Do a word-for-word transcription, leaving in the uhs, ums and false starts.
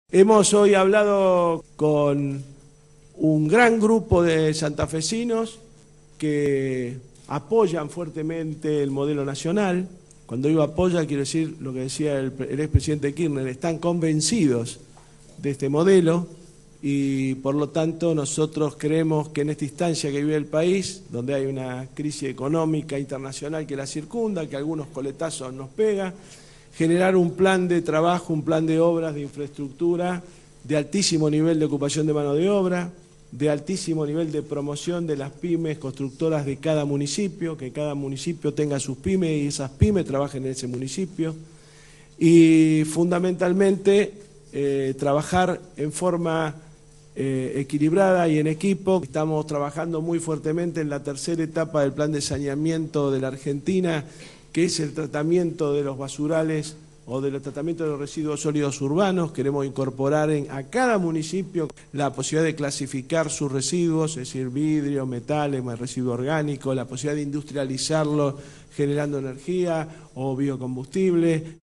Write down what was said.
Hemos hoy hablado con un gran grupo de santafesinos que apoyan fuertemente el modelo nacional. Cuando digo apoya, quiero decir lo que decía el, el expresidente Kirchner, están convencidos de este modelo y por lo tanto nosotros creemos que en esta instancia que vive el país, donde hay una crisis económica internacional que la circunda, que algunos coletazos nos pega, generar un plan de trabajo, un plan de obras, de infraestructura, de altísimo nivel de ocupación de mano de obra, de altísimo nivel de promoción de las pymes constructoras de cada municipio, que cada municipio tenga sus pymes y esas pymes trabajen en ese municipio, y fundamentalmente eh, trabajar en forma eh, equilibrada y en equipo. Estamos trabajando muy fuertemente en la tercera etapa del plan de saneamiento de la Argentina, que es el tratamiento de los basurales o del tratamiento de los residuos sólidos urbanos. Queremos incorporar en, a cada municipio la posibilidad de clasificar sus residuos, es decir, vidrio, metales, residuo orgánico, la posibilidad de industrializarlo generando energía o biocombustible.